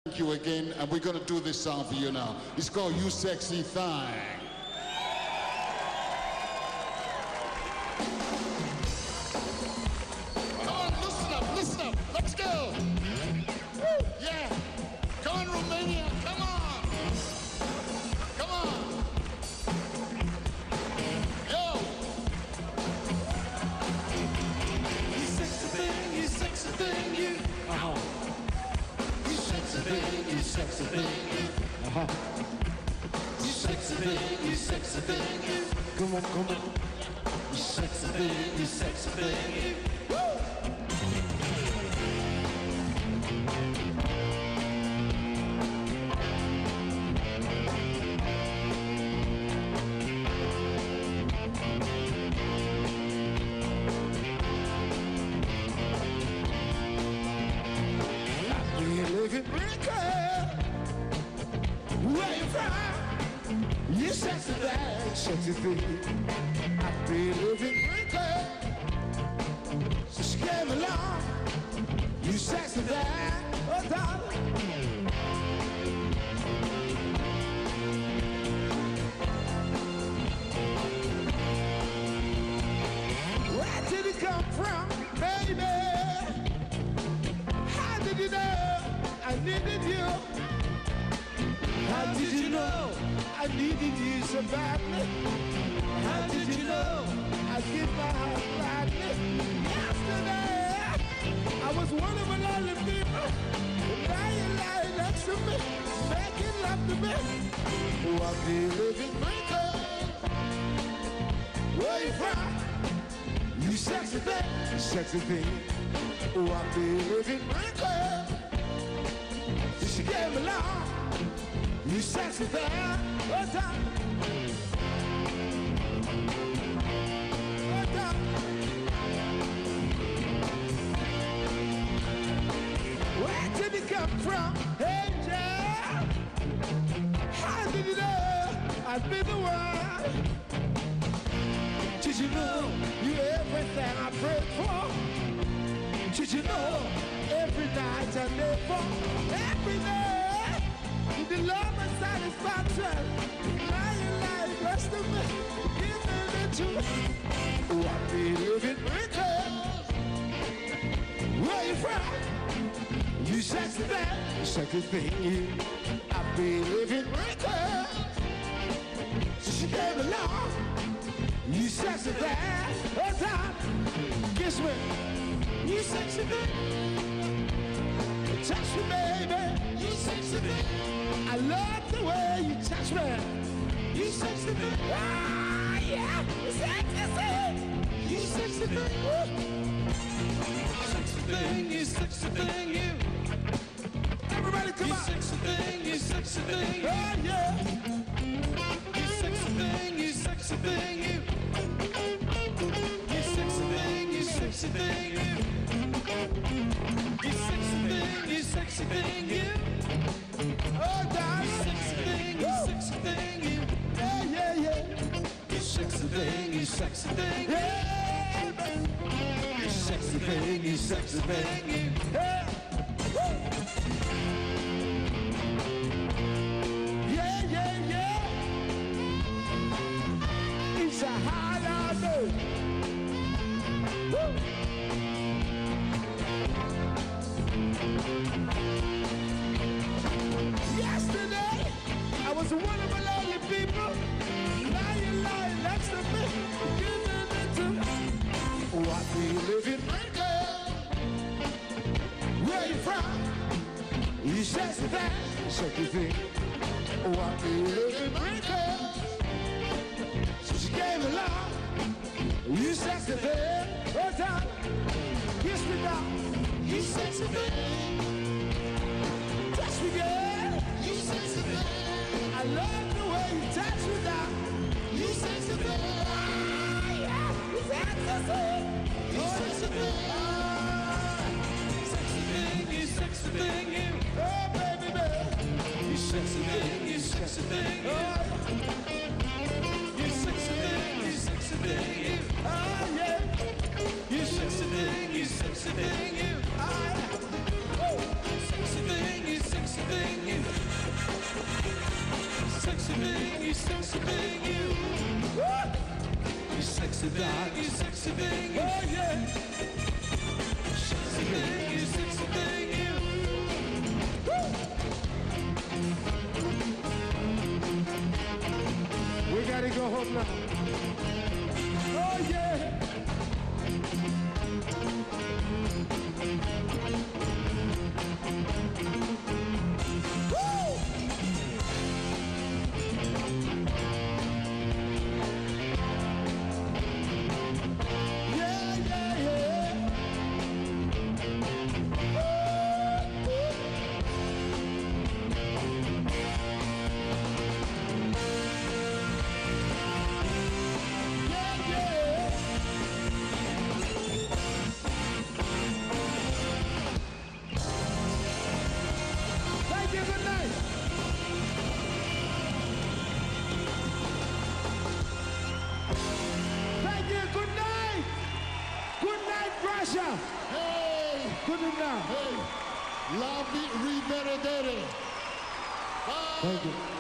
Thank you again, and we're gonna do this song for you now. It's called You Sexy Thing. Come on, listen up, let's go. Woo, yeah, come on Romania, come on. Yo. You sexy thing, you sexy thing, you. You sexy thing, you sexy thing, you. You sexy thing, you sexy thing, you. Come on. You sexy thing, you sexy thing, you. You sexy thing, sexy thing. I be living wrinkle. So she came along. You sexy thing, oh darling. Where did it come from, baby? How did you know I needed you? How did you know I needed you so badly? How did you know I give my heart gladly? Yesterday, I was one of a lonely people. Now you're lying next to me, making love to me. Oh, I be living wrinkle. Where you from? You sexy thing, sexy thing. Oh, I be living wrinkle. She came along. You sexy thing, what's up? What's up? Where did you come from, angel? How did you know I'd be the one? Did you know you everything I prayed for? Did you know every night I live for? Every day the love and satisfaction. Now you lie rest of me, give me the truth. Oh, I be living wrinkles. Where you from? You sexy thing, sexy thing, you. I be living wrinkles. So she came along. You sexy thing, what's up? Kiss me. You sexy thing. Touch me, baby. You sexy thing. I love the way you touch me. You sexy thing. Ah, yeah. You sexy thing. You sexy thing. Sexy thing, you sexy thing, you. Everybody come You on. sexy thing, you sexy thing, you. Oh, yeah. You sexy thing, you sexy thing, you. You sexy thing, you sexy thing, you. You sexy thing, you sexy thing, you. Oh, You darling. sexy thing, you sexy thing, you. Yeah. You sexy thing, you sexy thing, you. Yeah. You sexy thing, you sexy thing, you. Yeah. Yeah. It's a hard day. Woo. Yesterday, I was one of the lonely people. Now you're lying next to me, giving it to me. What do you live in, girl? Where you from? You sexy thing, sexy thing. What do you live in, girl? So she came along. You sexy thing, what's up? Kiss me now. You sexy thing. Touch me, girl. You sexy thing. I love the way you touch me now. You sexy thing. Ah, yeah. You sexy thing. You sexy thing. Sexy thing, you sexy thing, you. Oh, baby. You sexy thing, you sexy thing, you. You sexy thing, you sexy thing, you. Oh, yeah. You sexy thing, you sexy thing, you. Oh, Sexy thing, you sexy thing. sexy thing, you. You sexy thing, you sexy thing, you. Oh yeah. Sexy thing, you sexy thing, you. We gotta go home now. Oh yeah. Woo! Yeah, yeah, yeah. Yeah, yeah. Thank you, good night. Thank you, good night. Good night, Russia. Hey, Good night. hey, la vie riveredere. Bye. Thank you.